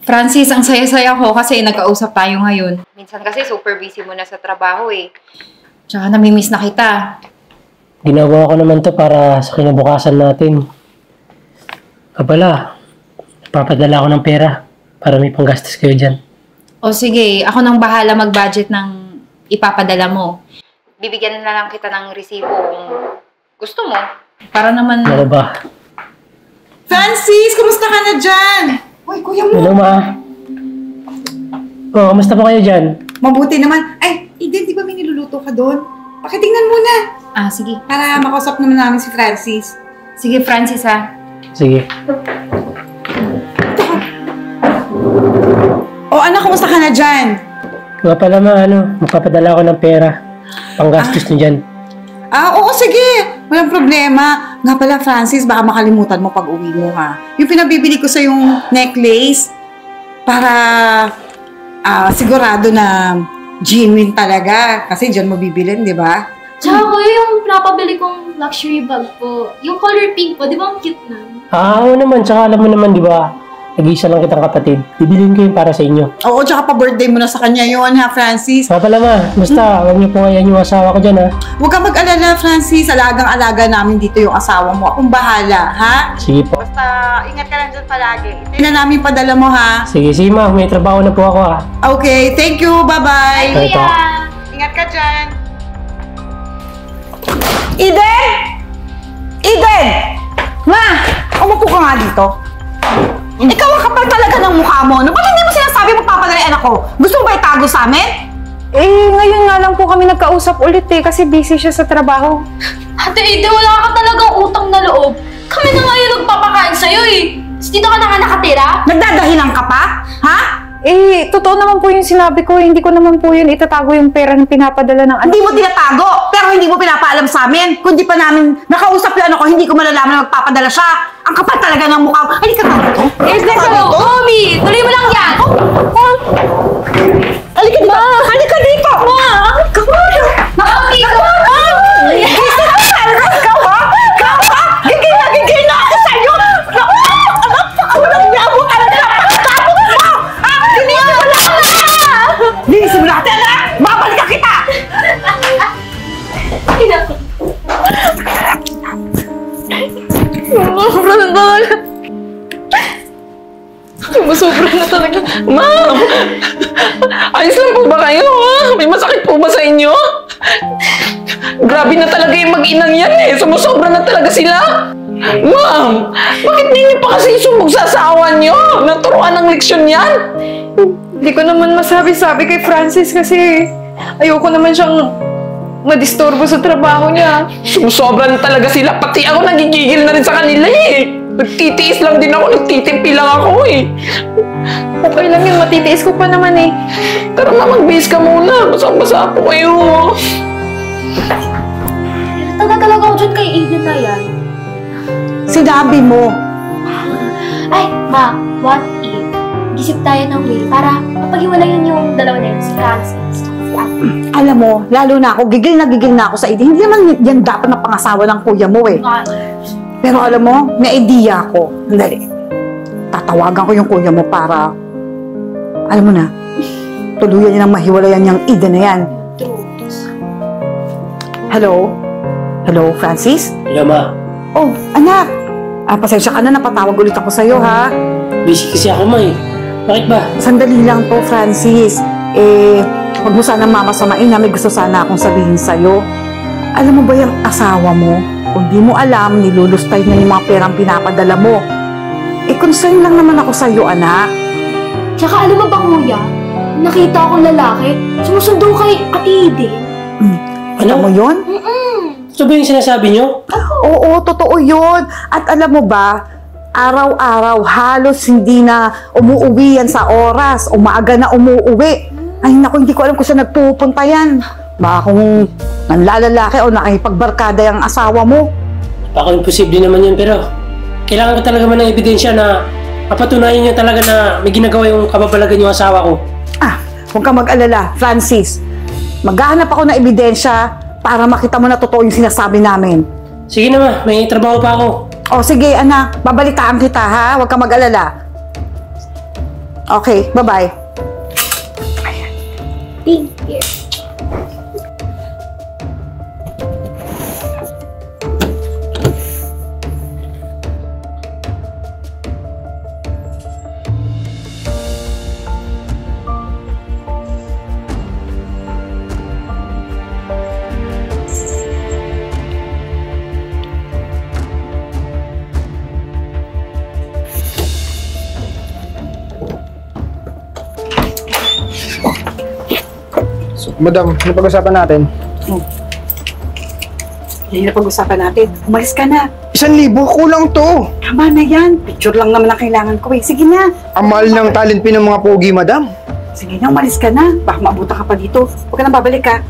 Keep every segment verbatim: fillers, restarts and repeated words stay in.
Francis, ang saya-saya ko kasi nagkausap tayo ngayon. Minsan kasi super busy mo na sa trabaho eh. Tsaka namimiss na kita. Ginagawa ko naman to para sa kinabukasan natin. Kapala, papadala ko ng pera para may panggastos kayo dyan. O sige, ako nang bahala mag-budget ng ipapadala mo. Bibigyan na lang kita ng resibo kung gusto mo. Para naman... Ano ba? Francis, kumusta ka na dyan? Uy, kuya mo. Hello, ma. Oh, kamusta po kayo dyan? Mabuti naman. Ay, Eden, di ba may niluluto ka doon? Pakitingnan muna. Ah, sige. Para makausap naman namin si Francis. Sige, Francis ha. Sige. O anak, kumusta ka na dyan? Nga pala, ma, ano, magpapadala ko ng pera. Panggastos niyo dyan. Ah, oo, sige. Walang problema. Nga pala, Francis, baka makalimutan mo pag uwi mo, ha? Yung pinabibili ko sa yung necklace para ah, sigurado na genuine talaga. Kasi dyan mo bibilin, di ba? Tsaka kuya, yung pinapabili kong luxury bag po, yung color pink po, di ba ang cute na? Ah, oo naman. Tsaka alam mo naman, di ba? Nag-iisa lang kitang kapatid. Bibilin ko yun para sa inyo. Oo, tsaka pa-birthday mo na sa kanya yun, ha, Francis? Nga pala, ma. Basta, huwag niyo po ngayon yung asawa ko dyan, ha? Huwag ka mag-alala, Francis. Alagang-alaga namin dito yung asawa mo. Akong bahala, ha? Sige po. Basta, ingat ka lang dyan palagi. Ito na namin padala mo, ha? Sige, sige, ma. May trabaho na po ako, ha? Okay, thank you. Bye-bye. Ito. Ingat ka dyan. Eden! Eden! Ma! Umupo ka nga dito. Ikaw ang kapal talaga ng mukha mo. No? Ba't hindi mo sinasabi magpapadala yung anak ko? Gusto mo ba itago sa amin? Eh, ngayon nga lang po kami nagkausap ulit eh kasi busy siya sa trabaho. Ate Ede, wala ka talagang utang na loob. Kami na nga yung nagpapakain sa'yo eh. Tapos dito ka na nga nakatira? Nagdadahilan ka pa? Ha? Eh, totoo naman po yung sinabi ko. Hindi ko naman po yun itatago yung pera na pinapadala ng anak. Hindi mo tinatago, pero hindi mo pinapaalam sa amin. Kung di pa namin nakausap yung ano ko, hindi ko malalaman na magpapadala siya. Ang kapal talaga ng mukha. Halika ka dito. Eh, teka lang, Omi! Tuloy mo lang yan! Halika dito. Halika dito. Ma! Omi! Gusto ka talaga? Ikaw ha? Ikaw ha? Gigil na gigil na ako sa'yo. Naku! Napakawalang niya mo talaga. Tapos mo! Ah! Hindi mo wala na! Linisin mo natin ha? Babalikan kita! Sobra na talaga. Sobra na talaga. Ma'am! Ayos lang po ba kayo, ha? May masakit po ba sa inyo? Grabe na talaga yung mag-inang yan eh. Sumusobra na talaga sila. Ma'am! Bakit di niyo pa kasi sumug sa asawa niyo? Naturuan ng leksyon yan? Hindi ko naman masabi-sabi kay Francis kasi ayoko naman siyang madisturbo sa trabaho niya. Sumusobra na talaga sila. Pati ako nagigigil na rin sa kanila eh. Nagtitiis lang din ako. Nagtitimpi lang ako eh. Okay lang yun, matitiis ko pa naman eh. Tara na, mag-base ka muna. Basang-basa po kayo. Taga talaga ako dyan kay Eden na yan. Sinabi mo. Ay, ma, what if gisip tayo ng way para mapag-iwalayin yung dalawa na yun, si Francis at si Ate. Alam mo, lalo na ako, gigil na gigil na ako sa Eden. Hindi naman yan dapat na pangasawa ng kuya mo eh. Pero alam mo, may idea ako. Dali. Tatawagan ko yung kuya mo para, alam mo na, tuluyan niya ng mahiwalayan niyang Eden na yan. Hello? Hello, Francis? Hello, ma. Oh, anak. Ah, pasensya ka na, napatawag ulit ako sa'yo, ha? Busy kasi ako, ma, eh. Bakit ba? Sandali lang to, Francis. Eh, huwag mo sana mamasamain na may gusto sana akong sabihin sa'yo. Alam mo ba yung asawa mo? Kung di mo alam, nilulustay na yung mga perang pinapadala mo. Eh, concern lang naman ako sa'yo, anak. Tsaka alam mo ba, kuya? Nakita akong lalaki, sumusundo kay Ate Eden. Hmm. Alam mo yun? Mm-mm. Ito ba yung sinasabi niyo? Oo, totoo yun. At alam mo ba, araw-araw halos hindi na umuuwi yan sa oras. Umaaga na umuuwi. Ay naku, hindi ko alam kung saan nagpupunta yan. Baka kung nanlalalaki o nakipagbarkada yung asawa mo. Baka imposible naman yun, pero kailangan ko talaga man ng ebidensya na mapatunayan niyo talaga na may ginagawa yung kababalagan yung asawa ko. Ah, huwag ka mag-alala, Francis. Maghahanap ako ng ebidensya para makita mo na totoo yung sinasabi namin. Sige na, ma. May trabaho pa ako. O sige, anak. Babalitaan kita, ha? Huwag ka mag-alala. Okay, bye-bye. Thank you. Madam, ano pag-usapan natin? Hindi na pag-usapan natin. Umalis ka na. Isang libo, kulang to. Tama na yan. Picture lang naman ang kailangan ko eh. Sige na. Ang mahal ng talent pin ng mga pogi, madam. Sige na, umalis ka na. Baka maabutan ka pa dito. Huwag ka nang babalik ka.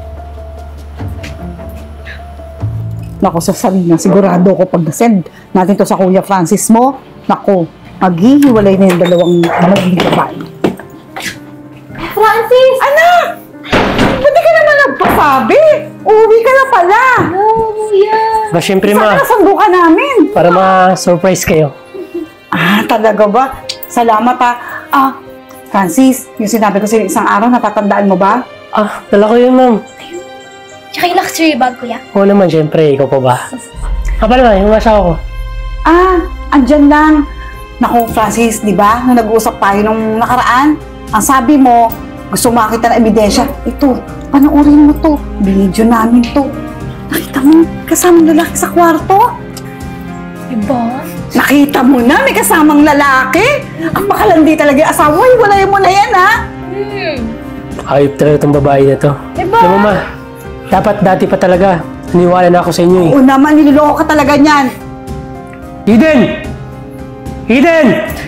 Naku, sa Sarina, sigurado ko pag nasend natin to sa Kuya Francis mo. Naku, maghihiwalay na yung dalawang magiging babae. Francis! Anak! Ba't di ka naman nagpasabi? Uwi ka na pala. No, kuya. Ba, syempre Sana ma, nasundo ka namin. para ma-surprise kayo. Ah, talaga ba? Salamat ha. Ah, Francis, yung sinabi ko sa isang araw, natatandaan mo ba? Ah, dala ko yun, ma'am. Tsaka yung luxury bag, kuya. Oo naman, syempre, ikaw pa ba? Ah, pala ma, yung asawa ko. Ah, andyan lang. Naku, Francis, di ba? Nung nag-uusap tayo nung nakaraan, ang sabi mo, gusto makita ng ebidensya. Ito, panoorin mo to. Video namin to. Nakita mo, kasamang lalaki sa kwarto? Diba? Nakita mo na, may kasamang lalaki? Ang makalandi talaga yung asawa. Ay, wala mo na yan, ha? Hmm. Ayop talaga itong babae na to. Diba? Alam mo ma, dapat dati pa talaga, naniwala na ako sa inyo eh. Oo naman, niloloko ka talaga niyan. Eden! Eden!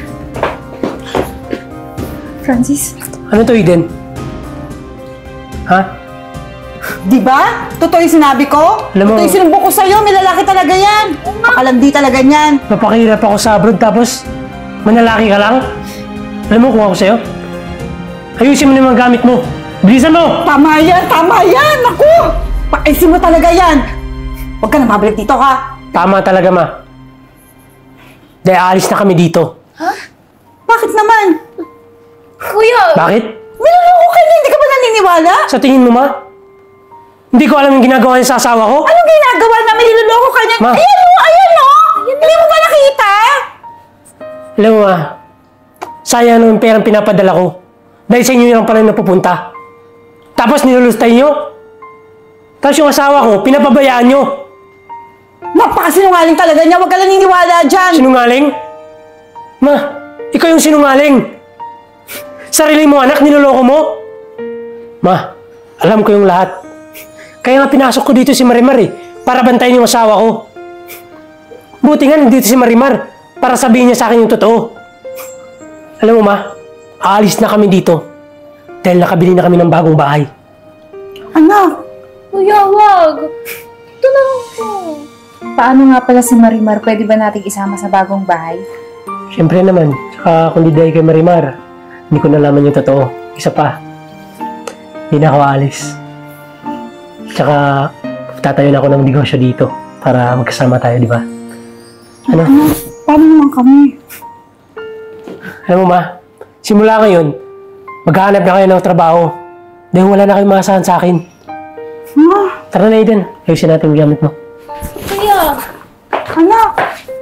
Francis? Ano to, Eden? Ha? Di ba? Totoo yung sinabi ko? Alam mo- Totoo yung sinumbok ko sa'yo. May lalaki talaga yan. Makalandi talaga niyan. Napakahirap ako sa abroad tapos manlalaki ka lang? Alam mo kung ako sa'yo? Ayusin mo na yung mga gamit mo. Bilisan mo! Tama yan, tama yan! Naku! Pakisin mo talaga yan! Huwag ka na mabalik dito, ha? Tama talaga, ma. Dahil alis na kami dito. Bakit naman? Kuya! Bakit? Niloloko ka niya, hindi ka ba naniniwala? Sa tingin mo, ma? Hindi ko alam yung ginagawa niya sa asawa ko? Anong ginagawa namin? Niloloko ka niya? Ma. Ayan o, ayan o! Hindi mo ba nakita? Alam mo, ma, sayang ng perang pinapadala ko. Dahil sa inyo yung pala napupunta. Tapos nilulustay nyo? Tapos yung asawa ko, pinapabayaan nyo. Napakasinungaling talaga niya, huwag ka naniniwala dyan! Sinungaling? Ma, ikaw yung sinungaling. Sarili mo anak, niloloko mo? Ma, alam ko yung lahat. Kaya nga pinasok ko dito si Marimar eh, para bantayan yung asawa ko. Buti nga nandito si Marimar, para sabihin niya sa akin yung totoo. Alam mo ma, aalis na kami dito. Dahil nakabili na kami ng bagong bahay. Anak, Kuya, wag! Ito na ako. Paano nga pala si Marimar? Pwede ba nating isama sa bagong bahay? Siyempre naman, tsaka kung di dahil kay Marimar, hindi ko nalaman yung totoo. Isa pa, hindi na ako aalis. Tsaka, tatayo na ako ng negosyo dito para magkasama tayo, di ba? Ano? anak, paano naman kami? Alam mo ma, simula ngayon, maghahanap na kayo ng trabaho dahil wala na kayong maasahan sa akin. Ma, Tara na Eden, ayusin natin yung gamit mo. Kuya! anak,